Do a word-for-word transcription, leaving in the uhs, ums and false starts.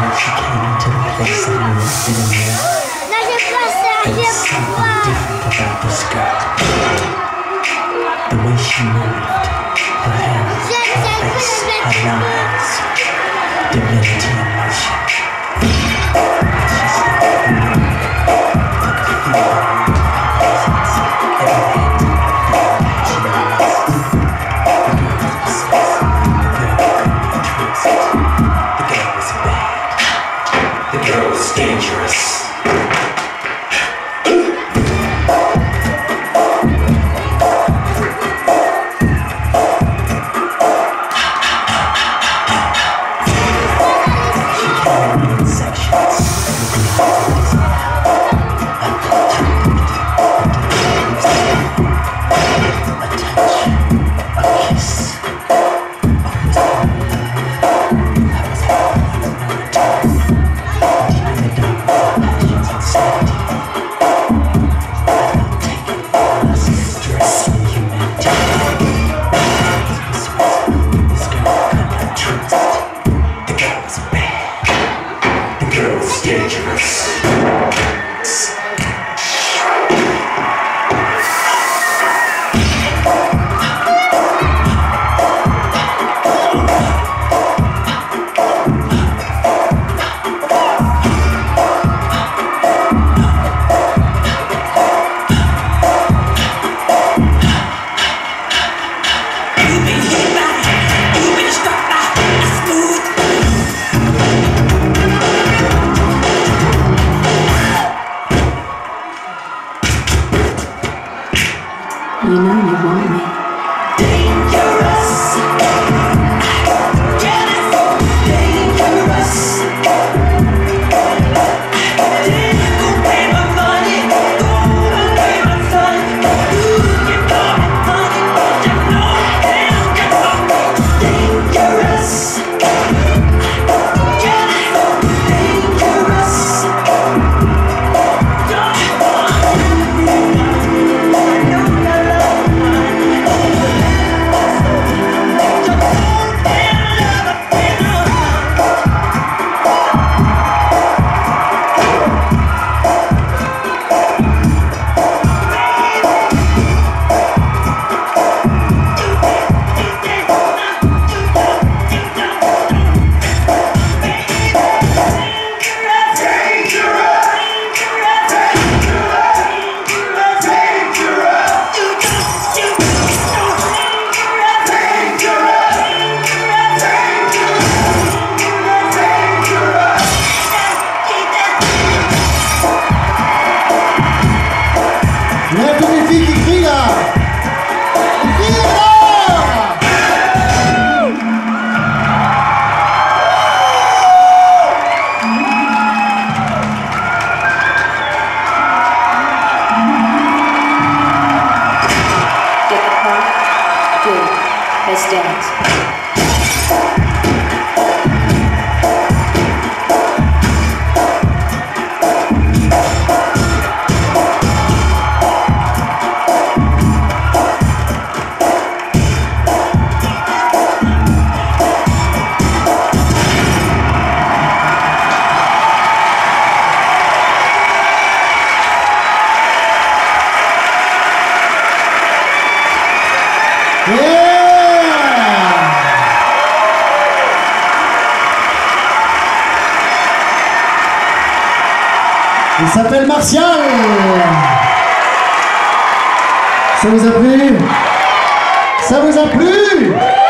she came into the place I knew I didn't know. There was something different about this girl. The way she moved, her hands, her face, her lines, divinity in motion. She stepped through the room, but the feeling, her presence, everything, she realized. The girl was obsessed. The girl couldn't be trusted. The girl was bad. The girl was dangerous. Dangerous. You know you want me. Dangerous. Jealous. Dangerous. Didn't go pay my money. Gonna pay my son. You can call me honey, but you know damn get off me. Dangerous. Jealous. Dangerous. Let's dance. Il s'appelle Martial. Ça vous a plu? Ça vous a plu?